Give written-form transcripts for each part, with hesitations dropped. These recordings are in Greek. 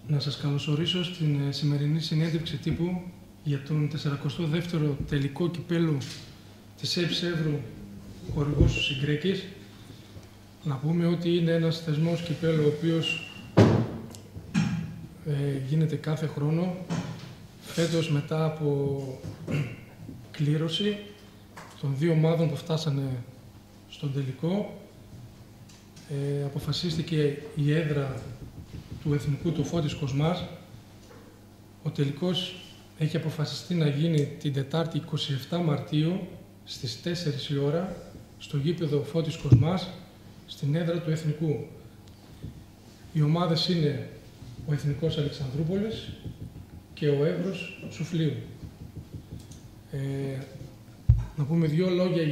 Να σας καλωσορίσω στην σημερινή συνέντευξη τύπου για τον 42ο τελικό κυπέλλου της ΕΠ Σεύρου χορηγός του Συγκρέκης. Να πούμε ότι είναι ένας θεσμός κυπέλλου ο οποίος γίνεται κάθε χρόνο. Φέτος, μετά από κλήρωση των δύο ομάδων που φτάσανε στον τελικό, αποφασίστηκε η έδρα του Εθνικού του Φώτης Κοσμάς. Ο τελικός έχει αποφασιστεί να γίνει την Τετάρτη 27 Μαρτίου στις 4 η ώρα στο γήπεδο Φώτης Κοσμάς, στην έδρα του Εθνικού. Οι ομάδες είναι ο Εθνικός Αλεξανδρούπολης και ο Εύρος Σουφλίου. Να πούμε δύο λόγια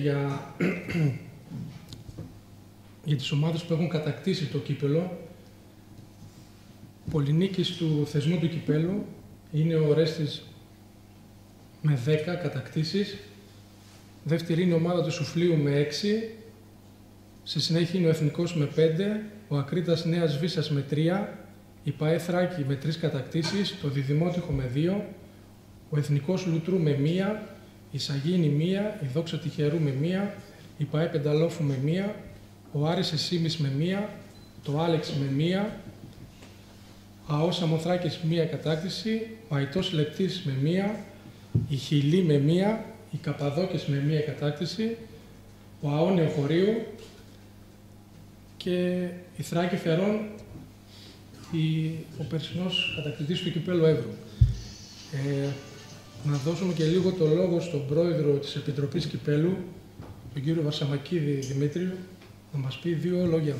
για τις ομάδες που έχουν κατακτήσει το κύπελλο. Πολυνίκης του θεσμού του κυπέλλου είναι ο Ρέστης με 10 κατακτήσεις. Δεύτερη είναι η ομάδα του Σουφλίου με 6. Στη συνέχεια είναι ο Εθνικός με 5, ο Ακρίτας Νέας Βίσας με 3, η ΠΑΕ Θράκη με 3 κατακτήσεις, το Διδημότυχο με 2, ο Εθνικός Λουτρού με 1, η Σαγίνη 1, η Δόξα Τυχερού με 1, η ΠΑΕ Πενταλόφου με 1, ο Άρης Εσίμης με 1, το Άλεξ με 1, ΑΟ Σαμοθράκης 1 κατάκτηση, ο Αϊτός Λεπτής με 1, η Χιλή με 1, οι Καπαδόκες με 1 κατάκτηση, ο ΑΟ Νεοχωρίου και η Θράκη Φερών, ο περσινός κατακτητής του κυπέλλου Εύρου. Να δώσουμε και λίγο το λόγο στον πρόεδρο της Επιτροπής Κυπέλλου, τον κύριο Βασαμακίδη Δημήτριο, να μας πει δύο λόγια.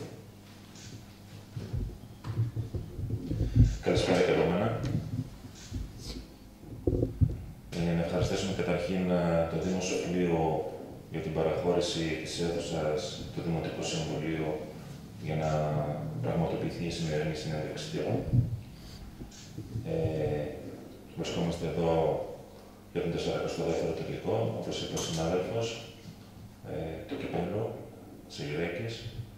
Καλησπέρα και από μένα. Να ευχαριστήσουμε καταρχήν το Δήμο Σουφλίου για την παραχώρηση της αίθουσας του Δημοτικού Συμβουλίου για να πραγματοποιηθεί η σημερινή συνέντευξη τύπου. Βρισκόμαστε εδώ για τον 42ο τελικό, όπως είπε ο συνάδελφος, το κυπέλλο Συγκρέκης.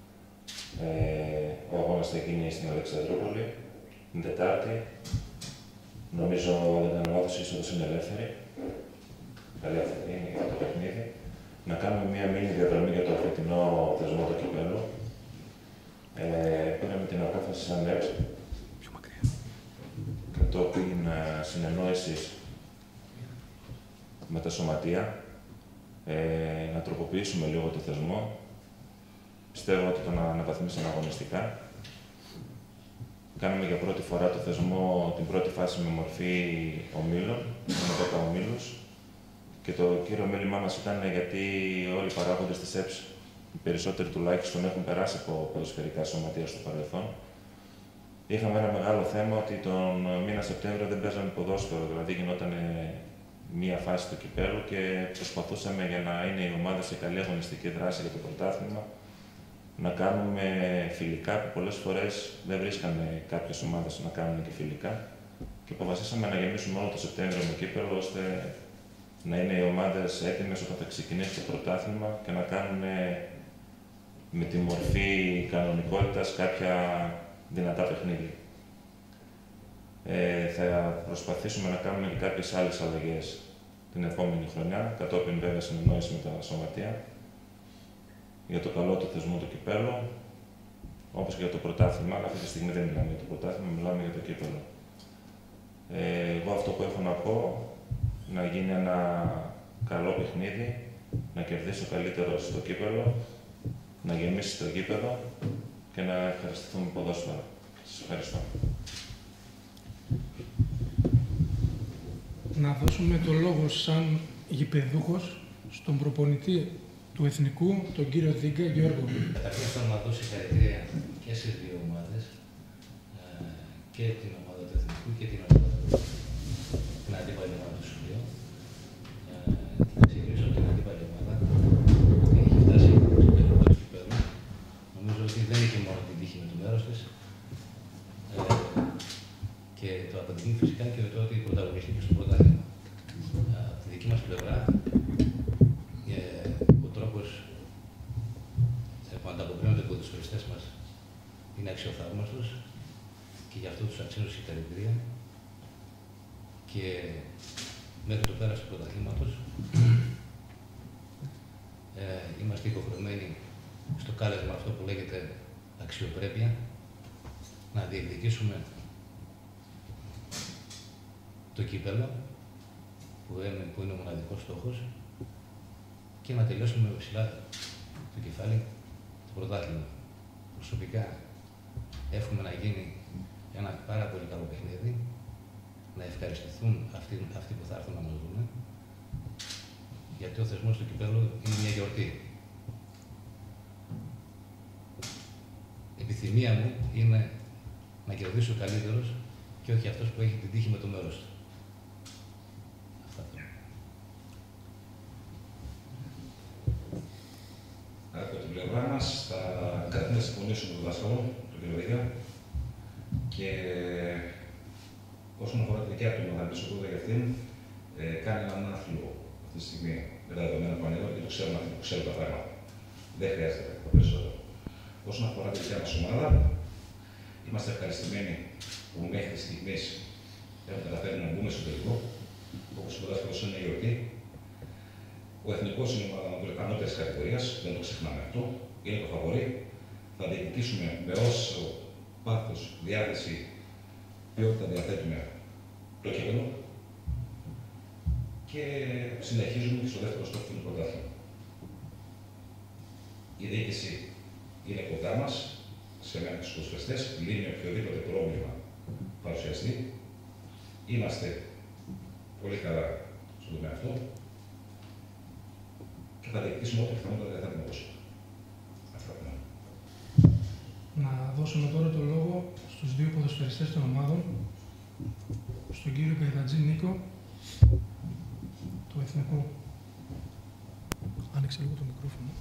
Ο αγώνας θα γίνει στην Αλεξανδρούπολη την Τετάρτη. Νομίζω δεν ήταν λάθος, η είσοδος είναι ελεύθερη. Καλή αυτή για το παιχνίδι. Να κάνουμε μία μήνυ διαδρομή για το φετινό θεσμό του κυπέλλου. Πήραμε την απόφαση σαν ΕΠ, κατόπιν συνεννόησης με τα σωματεία, να τροποποιήσουμε λίγο το θεσμό. Πιστεύω ότι τον αναβαθμίσαμε αγωνιστικά. Κάνουμε για πρώτη φορά το θεσμό την πρώτη φάση με μορφή ομίλων, με 10 ομίλους. Και το κύριο μέλημά μας ήταν γιατί όλοι οι παράγοντες της ΕΠΣ, οι περισσότεροι τουλάχιστον, έχουν περάσει από ποδοσφαιρικά σωματεία στο παρελθόν. Είχαμε ένα μεγάλο θέμα ότι τον μήνα Σεπτέμβριο δεν παίζαμε ποδόσφαιρο, δηλαδή γινόταν μία φάση του κυπέλλου και προσπαθούσαμε για να είναι η ομάδα σε καλή αγωνιστική δράση για το πρωτάθλημα να κάνουμε φιλικά, που πολλές φορές δεν βρίσκανε κάποιες ομάδες να κάνουν και φιλικά. Και αποφασίσαμε να γεμίσουμε όλο το Σεπτέμβριο με κύπελλο, ώστε να είναι οι ομάδες έτοιμες όταν θα ξεκινήσει το πρωτάθλημα και να κάνουν με τη μορφή κανονικότητας κάποια δυνατά παιχνίδια. Θα προσπαθήσουμε να κάνουμε και κάποιες άλλες αλλαγές την επόμενη χρονιά, κατόπιν βέβαια συνεννόηση με τα σωματεία, για το καλό του θεσμού του κυπέλλου, όπως και για το πρωτάθλημα, αλλά αυτή τη στιγμή δεν μιλάμε για το πρωτάθλημα, μιλάμε για το κύπελλο. Εγώ αυτό που έχω να πω, να γίνει ένα καλό παιχνίδι, να κερδίσει ο καλύτερος στο κύπελλο, να γεμίσει το γήπεδο και να ευχαριστηθούμε ποδόσφαιρα. Σας ευχαριστώ. Να δώσουμε το λόγο σαν γηπεδούχος στον προπονητή του Εθνικού, τον κύριο Δίγκα Γιώργο. Καταρχήν θέλω να δώσω συγχαρητήρια και στις δύο ομάδες, και την ομάδα του Εθνικού και την αντίπαλη ομάδα του Σουφλίου. Να ξεκινήσω από την αντίπαλη ομάδα που έχει φτάσει στο τελικό του κυπέλλου. Νομίζω ότι δεν είχε μόνο την τύχη με το μέρος της. Και το αποδεικνύει φυσικά και το ότι πρωταγωνιστήκε στο πρωτάθλημα. Από τη δική μας πλευρά, ο τρόπος που ανταποκρίνονται οι ποδοσφαιριστές μας είναι αξιοθαύμαστος. και γι' αυτό τους αξίζω συγχαρητήρια. Και μέχρι το πέρας του πρωταθλήματος είμαστε υποχρεωμένοι στο κάλεσμα αυτό που λέγεται αξιοπρέπεια να διεκδικήσουμε το κύπελλο που είναι ο μοναδικός στόχος και να τελειώσουμε ψηλά το κεφάλι το πρωτάθλημα. Προσωπικά εύχομαι να γίνει ένα πάρα πολύ καλό παιχνίδι, να ευχαριστηθούν αυτοί που θα έρθουν να μας δουν, γιατί ο θεσμός του κυπέλλου είναι μια γιορτή. Η επιθυμία μου είναι να κερδίσει ο καλύτερος και όχι αυτός που έχει την τύχη με το μέρος του. Αυτά. Από την πλευρά μας θα καταρχήν να συμφωνήσουμε με τον δάσκαλο, τον κ. Βίγα, και όσον αφορά τη δικιά του να μιλήσω πρώτα για αυτήν, κάνει έναν άθλιο αυτή τη στιγμή με τα δεδομένα που ανέβαλε και το ξέρουν αυτοί που ξέρουν τα πράγματα. Δεν χρειάζεται κάτι περισσότερο. Όσον αφορά τη δικιά μας ομάδα, είμαστε ευχαριστημένοι που μέχρι στιγμής έχουμε καταφέρει να μπούμε στο τελικό. Όπως είπε ο δάσκαλος, είναι η γιορτή. Ο εθνικός είναι η ομάδα ανώτερης κατηγορίας, δεν το ξεχνάμε αυτό. Είναι το φαβορί. Θα διεκδικήσουμε με όσο πάθος, διάθεση, ποιότητα διαθέτουμε το κύπελλο και συνεχίζουμε και στο δεύτερο στόχο του πρωτάθλημα. Η διοίκηση είναι κοντά μας σε μένα τους προσφεστές, λύνει οποιοδήποτε πρόβλημα παρουσιαστεί. Είμαστε πολύ καλά στον τομέα αυτό και θα διεκδικήσουμε ό,τι πιθανότατα δεν θα την δώσουμε. Αυτά που είναι. Να δώσουμε τώρα το λόγο στους δύο ποδοσφαιριστές των ομάδων, στον κύριο Καϊδατζή Νίκο, του Εθνικού. Άνοιξε λίγο το μικρόφωνο.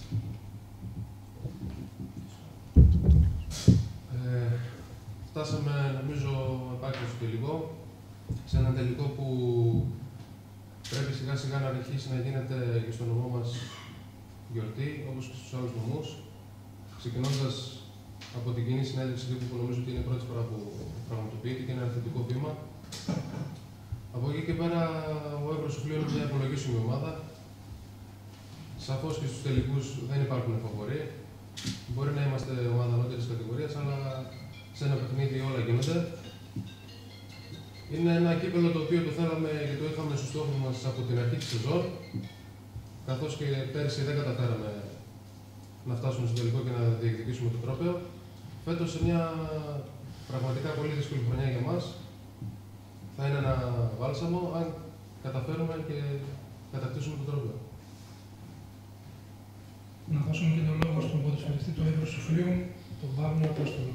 Φτάσαμε, νομίζω, επάκριβο στο τελικό. Σε ένα τελικό που πρέπει σιγά σιγά να αρχίσει να γίνεται και στο νομό μας γιορτή, όπως και στους άλλους νομούς. Ξεκινώντας από την κοινή συνέντευξη που νομίζω ότι είναι η πρώτη φορά που πραγματοποιείται και είναι ένα θετικό βήμα. Από εκεί και πέρα, ο Εύρος Σουφλίου είναι μια υπολογίσιμη ομάδα. Σαφώς και στους τελικούς δεν υπάρχουν φαβορί. Μπορεί να είμαστε ομάδα ανώτερης κατηγορίας, αλλά σε ένα παιχνίδι όλα γίνονται. Είναι ένα κύπελλο το οποίο το θέλαμε και το είχαμε στους στόχους μας από την αρχή της σεζόν. Καθώς και πέρυσι δεν καταφέραμε να φτάσουμε στο τελικό και να διεκδικήσουμε το τρόπαιο. Φέτος, σε μια πραγματικά πολύ δύσκολη χρονιά για μας, θα είναι ένα βάλσαμο αν καταφέρουμε και κατακτήσουμε το τρόπαιο. Να δώσουμε και τον λόγο στον ποδοσφαιριστή του Εύρου Σουφλίου, τον Βάγνο Απόστολο.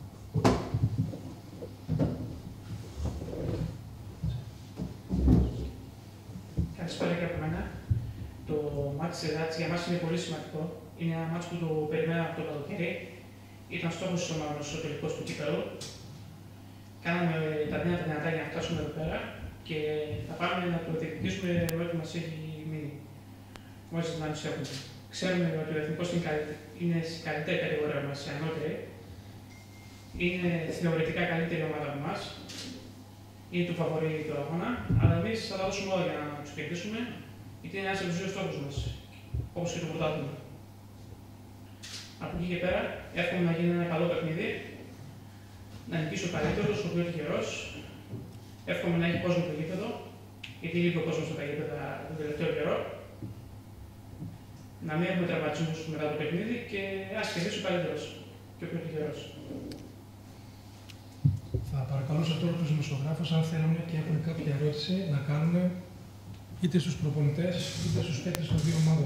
Καλησπέρα και από μένα. Το μάτς της Ελλάδας για μας είναι πολύ σημαντικό. Είναι ένα μάτς που το περιμέναμε από το καλοκαίρι. Ήταν στόχος της ομάδας ο τελικός του κύπελλου. Κάναμε τα νέα τα δυνατά για να φτάσουμε εδώ πέρα και θα πάμε να το διεκδικήσουμε με ό,τι μας έχει μείνει. Μόλις τις δυνάμεις έχουμε. Ξέρουμε ότι ο Εθνικός είναι στην καλύτερη κατηγορία μας, σε ανώτερη. Είναι θεωρητικά καλύτερη ομάδα από εμάς. Είναι του φαβορί του αγώνα, αλλά εμείς θα τα δώσουμε όλα για να τους κερδίσουμε, γιατί είναι ένας από τους δύο στόχους μας, όπως και το πρωτάθλημα. Από εκεί και πέρα, εύχομαι να γίνει ένα καλό παιχνίδι, να νικήσει ο καλύτερος, ο πιο τυχερός. Εύχομαι να έχει κόσμο το γήπεδο, γιατί λείπει ο κόσμος στα γήπεδα τον τελευταίο καιρό. Να μην έχουμε τραυματισμούς μετά το παιχνίδι και ας κερδίσει ο καλύτερος και ο πιο τυχερός. Θα παρακαλούσα τώρα τους δημοσιογράφους, αν θέλουν και έχουν κάποια ερώτηση, να κάνουν είτε στους προπονητές είτε στους παίκτες των δύο ομάδων.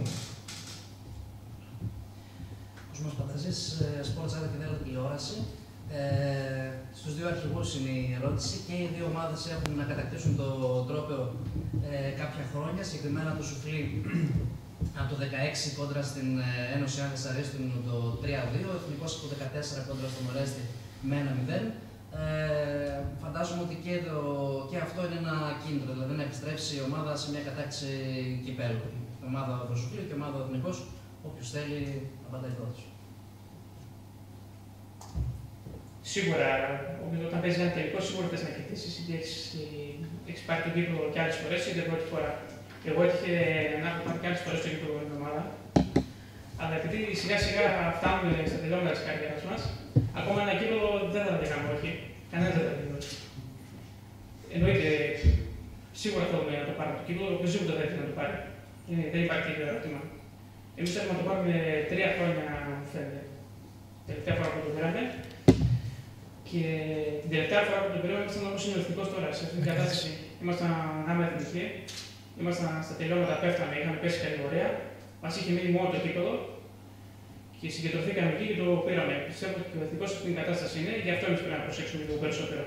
Κοσμός Πανταζής, Sports Art και Δέλο τηλεόραση. Στους δύο αρχηγούς είναι η ερώτηση και οι δύο ομάδες έχουν να κατακτήσουν το τρόπαιο κάποια χρόνια. Συγκεκριμένα το Σουφλί από το 2016 κόντρα στην Ένωση Άγιας Αρίστου το 3-2, ο Εθνικός από το 2014 κόντρα στον Ορέστη με 1-0. Φαντάζομαι ότι και αυτό είναι ένα κίνητρο, δηλαδή να επιστρέψει η ομάδα σε μια κατάκτηση κυπέλλου. Η ομάδα του Σουφλίου και η ομάδα του Εθνικός, όποιος θέλει, απαντάει πρώτος. Σίγουρα, όταν παίζει ένα τελικό, σίγουρα θες να κερδίσεις. Έχεις πάρει τον κύπελλο και άλλες φορές, είτε πρώτη φορά. Εγώ έτυχε να έχω πάρει και άλλες φορές το κύπελλο την εβδομάδα. Αλλά επειδή σιγά σιγά φτάνουμε στα τελειώματα της καριέρας μας, ακόμα ένα κύπελλο δεν θα το κάνουμε όχι. Κανένας δεν θα το κάνει. Εννοείται, σίγουρα θέλουμε να το πάρουμε το κύπελλο, οπωσδήποτε θα ήθελε να το πάρει. Δεν υπάρχει τέτοιο ερώτημα. Εμείς θέλουμε να το πάρουμε 3 χρόνια, μου φαίνεται. Τελευταία φορά που το πήραμε. Και την τελευταία φορά που το πήραμε ήμασταν όπως είναι ο εθνικός τώρα. Σε αυτήν την κατάσταση ήμασταν άμα εθνικοί, ήμασταν στα τελειώματα, πέφταμε, είχαμε πέσει κατηγορία. Μας είχε μείνει μόνο το κύπελλο και συγκεντρωθήκαμε εκεί και το πήραμε. Πιστεύω ότι ο εθνικός σε αυτήν την κατάσταση είναι, γι' αυτό εμείς πρέπει να προσέξουμε λίγο περισσότερο.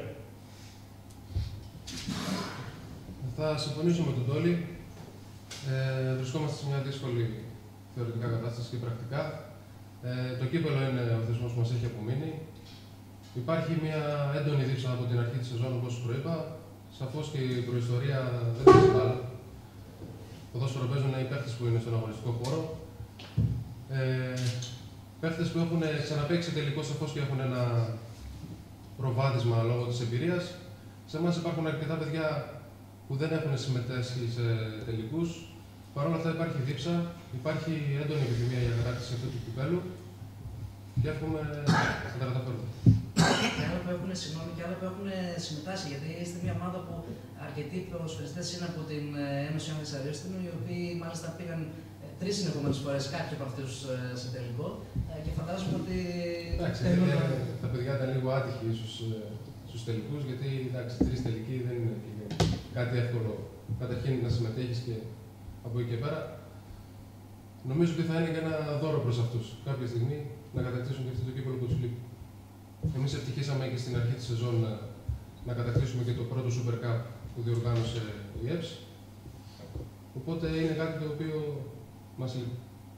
Θα συμφωνήσω με τον Τόλι. Βρισκόμαστε σε μια δύσκολη θεωρητικά κατάσταση και πρακτικά. Το κύπελλο είναι ο θεσμός που μας έχει απομείνει. Υπάρχει μια έντονη δίψα από την αρχή της σεζόν, όπως προείπα. Σαφώς και η προϊστορία δεν παίζει μπάλα. Ποδόσφαιρο παίζουν οι παίχτες που είναι στον αγωνιστικό χώρο. Παίχτες που έχουν ξαναπαίξει τελικό, σαφώς και έχουν ένα προβάδισμα λόγω της εμπειρίας. Σε εμάς υπάρχουν αρκετά παιδιά που δεν έχουν συμμετέσχει σε τελικούς. Παρ' όλα αυτά υπάρχει δίψα, υπάρχει έντονη επιθυμία για κατάκτηση αυτού του κυπέλλου και εύχομαι να τα καταφέρουμε. Και άλλα που έχουν, συγγνώμη, και άλλα που έχουν συμμετάσχει, γιατί είστε μια ομάδα που αρκετοί ποδοσφαιριστές είναι από την Ένωση Άνδρες Αρίστινου, οι οποίοι μάλιστα πήγαν 3 συνεχόμενες φορές κάποιοι από αυτούς σε τελικό και φαντάζομαι ότι. Εντάξει, τα παιδιά ήταν λίγο άτυχοι ίσως στους τελικούς, γιατί εντάξει, 3 τελικοί δεν είναι κάτι εύκολο. Καταρχήν να συμμετέχεις και από εκεί και πέρα. Νομίζω ότι θα είναι και ένα δώρο προς αυτούς κάποια στιγμή να κατακτήσουν και αυτό το κύπελλο που τους λείπει. Εμείς ευτυχήσαμε και στην αρχή της σεζόν να κατακτήσουμε και το πρώτο Super Cup που διοργάνωσε η ΕΠΣ. Οπότε είναι κάτι το οποίο μας λείπει.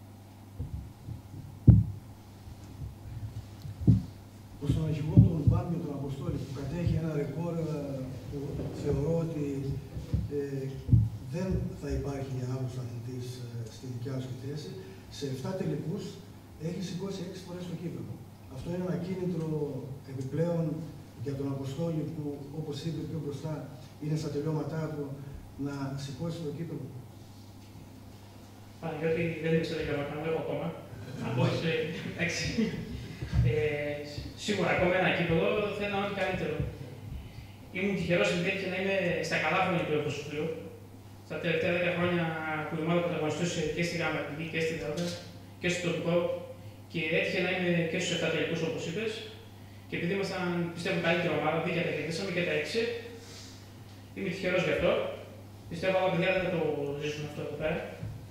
Προς τον αρχηγό του Μπάμπιο, τον Αποστόλη, που κατέχει ένα ρεκόρ που θεωρώ ότι δεν θα υπάρχει άλλος αθλητής στη δικιά σου θέση, σε 7 τελικούς έχει σηκώσει 6 φορές το κύπελλο. Αυτό είναι ένα κίνητρο επιπλέον για τον Αποστόλη που, όπως είπε πιο μπροστά, είναι στα τελειώματά του να σηκώσει το κύπελλο. Παναγιώτη, δεν είμαι στα τελειώματα, δεν έχω ακόμα. Εντάξει. Σίγουρα ακόμα ένα κύπελλο θέλω να είναι ό,τι καλύτερο. Ήμουν τυχερός επειδή έτυχε να είμαι στα καλά χρόνια του Ευρωσουφλίου. Στα τελευταία 10 χρόνια που η ομάδα πρωταγωνιστούσε και στη ΓΑΜΑ και στη ΔΕΛΤΑ και στο τοπικό και έτυχε να είμαι και στους 7 τελικούς όπως είπες. Και επειδή ήμασταν, πιστεύω, καλύτερη ομάδα, δίκαια τα κερδίσαμε και τα 6. Είμαι τυχερός γι' αυτό. Πιστεύω άλλα παιδιά δεν θα το ζήσουν αυτό εδώ πέρα.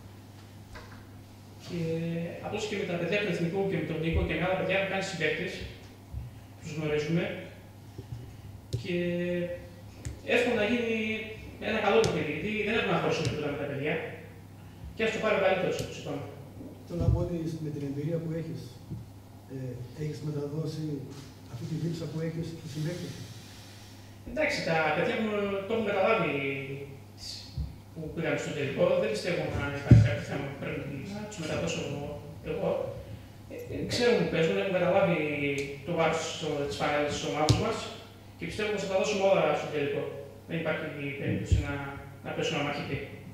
Και απλώς και με τα παιδιά του Εθνικού και με τον Νίκο και με άλλα παιδιά που κάνει συμπαίκτες, τους γνωρίζουμε. Και εύχομαι να γίνει ένα καλό παιχνίδι, γιατί δεν έχουμε να χωρίσουμε τίποτα με τα παιδιά. Και ας το πάρει ο καλύτερος, όπως είπαμε. Θέλω να πω ότι με την εμπειρία που έχεις μεταδώσει αυτή τη δίψα που έχεις στους συμπαίκτες. Εντάξει, τα παιδιά μου το έχουν καταλάβει που πήγαμε στο τελικό. Δεν πιστεύω να υπάρχει κάποιο θέμα που πρέπει να τους μεταδώσω εγώ. Ξέρουν που παίζουν, έχουν καταλάβει το βάρος της φανέλας της ομάδας μας και πιστεύω πως θα τα δώσουμε όλα στο τελικό. Δεν υπάρχει περίπτωση να πέσουν ένα μαχητή.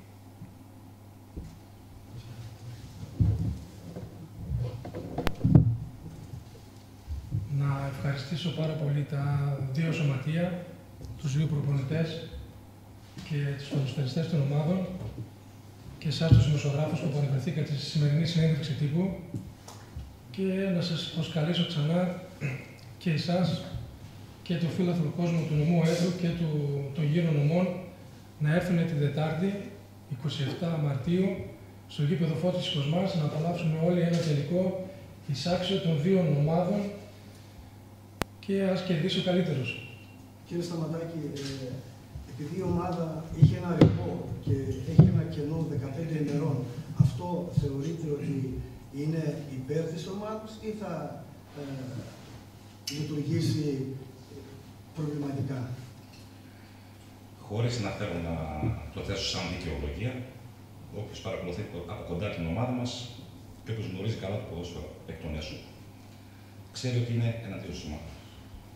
Να ευχαριστήσω πάρα πολύ τα 2 σωματεία, τους 2 προπονητές και τους ποδοσφαιριστές των ομάδων και εσάς τους δημοσιογράφους που παρευρεθήκατε στη σημερινή συνέντευξη τύπου και να σας προσκαλέσω ξανά και εσάς και το φίλαθλο κόσμο του νομού Έδρου και των γύρω νομών να έρθουν την Δετάρτη, 27 Μαρτίου, στο γήπεδο Φώτης Κοσμάς να απολαύσουμε όλοι ένα τελικό εισάξιο των 2 ομάδων και ας κερδίσει ο καλύτερος. Κύριε Σταματάκη, επειδή η ομάδα είχε ένα ρεκόρ και έχει ένα κενό 15 ημερών, αυτό θεωρείτε ότι είναι υπέρ της ομάδας ή θα λειτουργήσει προβληματικά? Χωρίς να θέλω να το θέσω σαν δικαιολογία, όποιος παρακολουθεί από κοντά την ομάδα μας και όποιος γνωρίζει καλά το ποδόσφαιρο εκ των έσω, ξέρει ότι είναι εναντίον της ομάδας.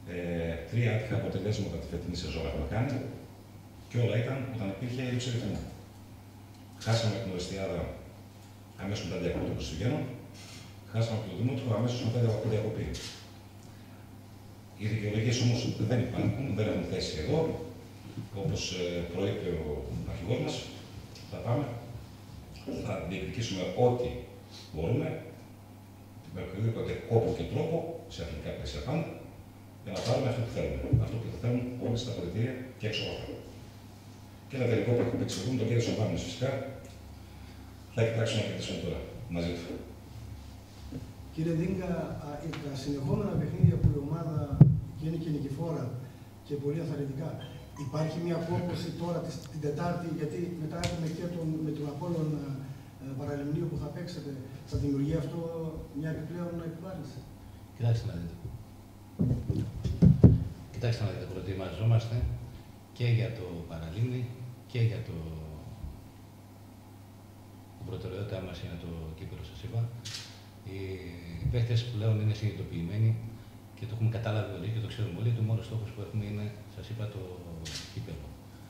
3 άτυχα αποτελέσματα τη φετινή σεζόν έχουμε κάνει και όλα ήταν όταν υπήρχε έλλειψη ρυθμού. Χάσαμε την Οριστιάδα αμέσως μετά διακοπή των Χριστουγέννων, χάσαμε και το Δημότυχο αμέσως μετά από διακοπή. Οι δικαιολογίες όμως δεν υπάρχουν, δεν έχουν θέση εδώ. Όπως προείπε ο αρχηγός μας, θα πάμε, θα διεκδικήσουμε ό,τι μπορούμε, με οποιοδήποτε κόπο και τρόπο, σε αθλητικά πλαίσια πάντα, για να πάρουμε αυτό που θέλουμε. Αυτό που θέλουν όλοι στα αποδυτήρια και έξω από αυτά. Και ένα τελικό που έχουμε εξηγούν, τον κύριο Σαμπάνης φυσικά, θα κοιτάξουμε να κερδίσουμε τώρα μαζί του. Κύριε Δίγκα, τα συνεχόμενα παιχνίδια που η ομάδα γίνει και νικηφόρα και πολύ αθαρρυντικά, υπάρχει μια κόπωση τώρα την Τετάρτη, γιατί μετά έχουμε και με τον Απόλλων Παραλιμνίου που θα παίξετε, θα δημιουργεί αυτό μια επιπλέον επιβάρυνση? Κοιτάξτε να δείτε. Κοιτάξτε να δείτε, προετοιμαζόμαστε και για το Παραλίμνη και για το... Η προτεραιότητά μας είναι το κύπελλο, σας είπα. Οι παίχτες πλέον είναι συνειδητοποιημένοι και το έχουμε κατάλαβει όλοι και το ξέρουμε όλοι. Το μόνο στόχος που έχουμε είναι, σας είπα, το κύπελλο.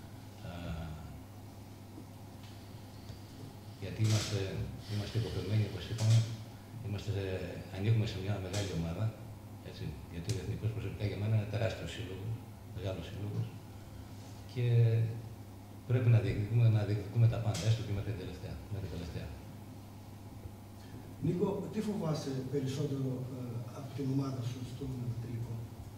Γιατί είμαστε υποχρεωμένοι, όπως είπαμε, ανήκουμε σε μια μεγάλη ομάδα. Έτσι, γιατί ο Εθνικός προσωπικά για μένα είναι τεράστιο σύλλογο, μεγάλο σύλλογο. Και πρέπει να διεκδικούμε τα πάντα, έστω και μέχρι την τελευταία. Νίκο, τι φοβάσαι περισσότερο από την ομάδα σου στον τελικό?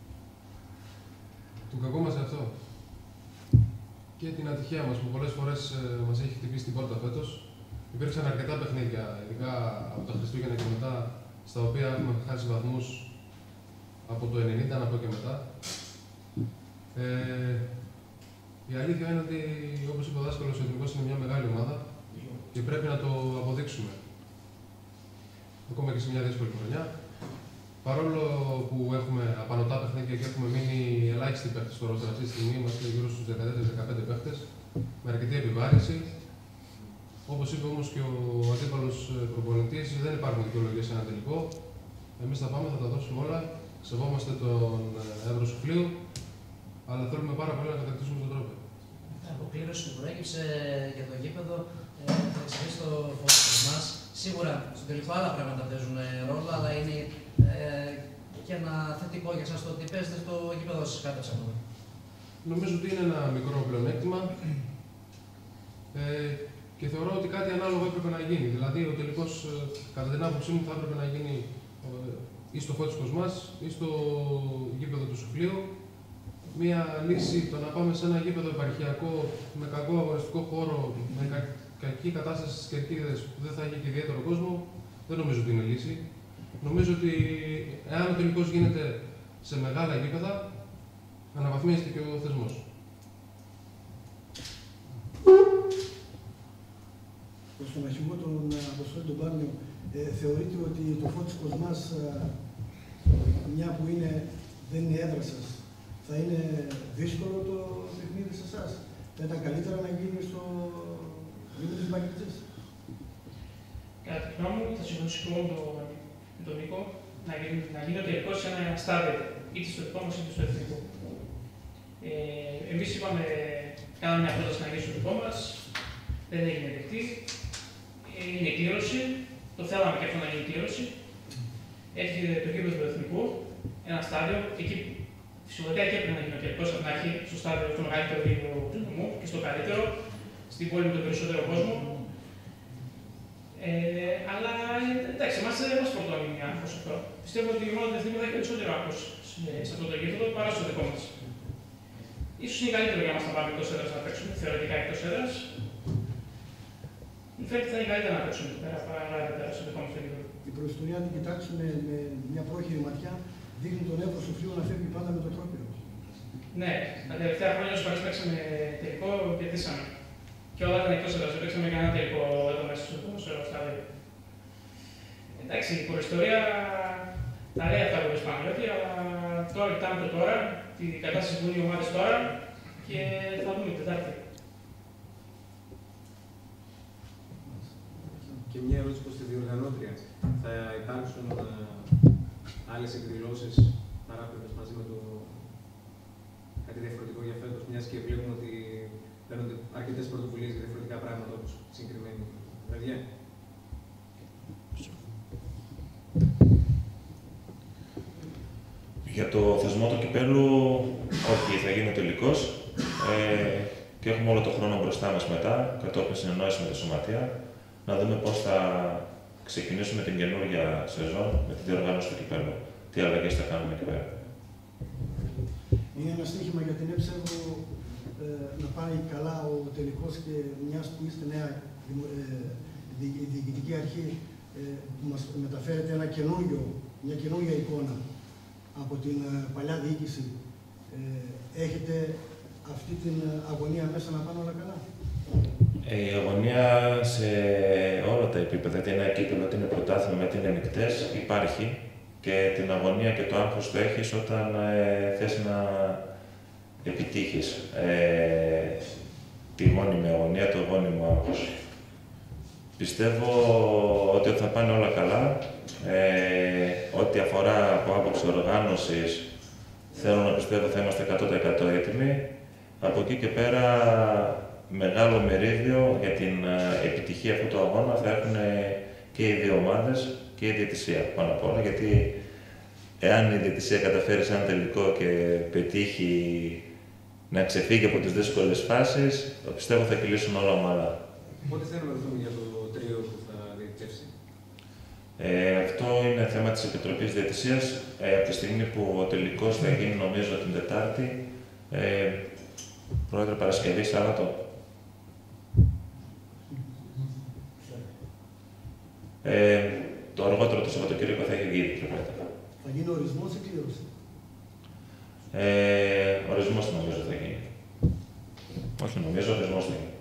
Το κακό μας αυτό. Και την ατυχία μας που πολλές φορές μας έχει χτυπήσει την πόρτα φέτος. Υπήρξαν αρκετά παιχνίδια, ειδικά από τα Χριστούγεννα και μετά, στα οποία έχουμε χάσει βαθμούς από το 90 να πω και μετά. Η αλήθεια είναι ότι, όπως είπε ο δάσκαλος, ο Εθνικός είναι μια μεγάλη ομάδα και πρέπει να το αποδείξουμε. Ακόμα και σε μια δύσκολη χρονιά. Παρόλο που έχουμε απανωτά παιχνίδια και έχουμε μείνει ελάχιστοι παίχτες στο ρόστερ αυτή τη στιγμή, είμαστε γύρω στους 14-15 παίχτες, με αρκετή επιβάρυνση. Όπως είπε όμως και ο αντίπαλος προπονητής, δεν υπάρχουν δικαιολογίες σε ένα τελικό. Εμείς θα πάμε, θα τα δώσουμε όλα. Σεβόμαστε τον Ευρωσουφλίου, αλλά θέλουμε πάρα πολύ να κατακτήσουμε τον τρόπο. Η αποκλήρωση που προέκυψε για το γήπεδο θα εξηγήσει το φως μας. Σίγουρα στο τελικό άλλα πράγματα παίζουν ρόλο, αλλά είναι και ένα θετικό για εσάς το ότι παίζετε στο γήπεδο σας κάτω από εδώ. Νομίζω ότι είναι ένα μικρό πλεονέκτημα και θεωρώ ότι κάτι ανάλογο έπρεπε να γίνει. Δηλαδή, ο τελικός, κατά την άποψή μου, θα έπρεπε να γίνει ή στο Φώτης Κοσμάς ή στο γήπεδο του Σουφλίου. Μία λύση το να πάμε σε ένα γήπεδο επαρχιακό με κακό αγωνιστικό χώρο, με κακή κατάσταση στις κερκίδες που δεν θα έχει και ιδιαίτερο κόσμο, δεν νομίζω ότι είναι λύση. Νομίζω ότι εάν ο τελικός γίνεται σε μεγάλα γήπεδα, αναβαθμίζεται και ο θεσμός. Προς τον αρχηγό τον Αποστόλη τον Πάμιο, θεωρείτε ότι το Φώτης Κοσμάς, μια που δεν είναι έδρα σας, θα είναι δύσκολο το παιχνίδι σε εσάς? Θα ήταν καλύτερα να γίνει στο γήπεδο της Μπακετζής? Κατά τη γνώμη μου, θα συμφωνήσω με τον Νίκο, να γίνει ο τελικός σε ένα στάδιο, είτε στο δικό μας είτε στο εθνικό. Εμείς είπαμε, κάναμε μια πρόταση να γίνει στο δικό μας, δεν έγινε δεκτή. Είναι κλήρωση, το θέλαμε και αυτό να γίνει κλήρωση. Έρχεται το γήπεδο του εθνικού, ένα στάδιο, εκεί φυσιολογικά και έπρεπε να γίνει ο τελικός από την αρχή, στο στάδιο το μεγαλύτερο γήπεδο του νομού και στο καλύτερο, στην πόλη με τον περισσότερο κόσμο. Αλλά εντάξει, εμάς δεν μας φορτώνει μια άγχος αυτό. Πιστεύω ότι η ομάδα του εθνικού θα έχει περισσότερο άγχος σε αυτό το γήπεδο παρά στο δικό μας. Ίσως είναι καλύτερο για μας να πάμε εκτός έδρας να παίξουμε, θεωρητικά εκτός έδρας. Μου φαίνεται ότι θα είναι καλύτερα να παίξουμε πέρα παρά στο δικό μας το γήπεδο. Η προϊστορία, αν την κοιτάξουμε με μια πρόχειρη ματιά, δείχνει τον Ευρωσουφλίου να φεύγει πάντα με το τρόπαιο. Ναι, τα τελευταία χρόνια όσο φορές παίξαμε τελικό, κερδίσαμε. Και όλα ήταν εκτός έδρας, δεν παίξαμε κανένα τελικό εδώ μέσα στο στάδιο. Εντάξει, η προϊστορία τα λέει αυτά που είπες Παναγιώτη, αλλά τώρα κοιτάμε το τώρα, την κατάσταση που είναι οι ομάδες τώρα και θα δούμε την Τετάρτη. Και μια ερώτηση προς τη διοργανώτρια. Θα υπάρξουν άλλες εκδηλώσεις παράπλευρες μαζί με το κάτι διαφορετικό για φέτος, μιας και βλέπουμε ότι παίρνονται αρκετές πρωτοβουλίες για διαφορετικά πράγματα όπως συγκεκριμένη βραδιά? Για το θεσμό του κυπέλου, όχι, θα γίνει ο τελικός. Και έχουμε όλο τον χρόνο μπροστά μας μετά, κατόπιν συνεννόηση με τη Σωματεία, να δούμε πώς θα ξεκινήσουμε την καινούργια σεζόν με τη διοργάνωση του κυπέλου. Τι αλλαγές θα κάνουμε εκεί πέρα. Είναι ένα στοίχημα για την ΕΨΕΒΟ να πάει καλά ο τελικός και μιας που είστε νέα διοικητική αρχή που μας μεταφέρετε μια καινούργια εικόνα από την παλιά διοίκηση. Έχετε αυτή την αγωνία μέσα να πάνε όλα καλά? Η αγωνία σε όλα τα επίπεδα, είτε είναι κύπελλο, είτε είναι πρωτάθλημα, είτε είναι νικτές, υπάρχει. Και την αγωνία και το άγχος το έχεις όταν θες να επιτύχεις τη μόνιμη αγωνία, το γόνιμο άγχος. Πιστεύω ότι θα πάνε όλα καλά. Ό,τι αφορά από άποψη οργάνωσης, θέλω να πιστεύω θα είμαστε 100% έτοιμοι. Από εκεί και πέρα, μεγάλο μερίδιο για την επιτυχία αυτού του αγώνα θα έχουν και οι δύο ομάδες και η διαιτησία πάνω απ' όλα, γιατί εάν η διαιτησία καταφέρει σε ένα τελικό και πετύχει να ξεφύγει από τις δύσκολες φάσεις, πιστεύω θα κυλήσουν όλα ομαλά. Πότε θέλουμε να δούμε για το τρίο που θα διαιτητεύσει? Αυτό είναι θέμα της Επιτροπής Διαιτησίας. Από τη στιγμή που ο τελικός θα γίνει, νομίζω, την Τετάρτη, Πρόεδρε, Παρασκευή, Σάββατο. Το αργότερο το Σαββατοκύριακο θα έχει βγει η τριπλέτα. Θα γίνει ορισμός ή κλήρωση? Ορισμός νομίζω θα γίνει. Όχι νομίζω, ορισμός θα γίνει.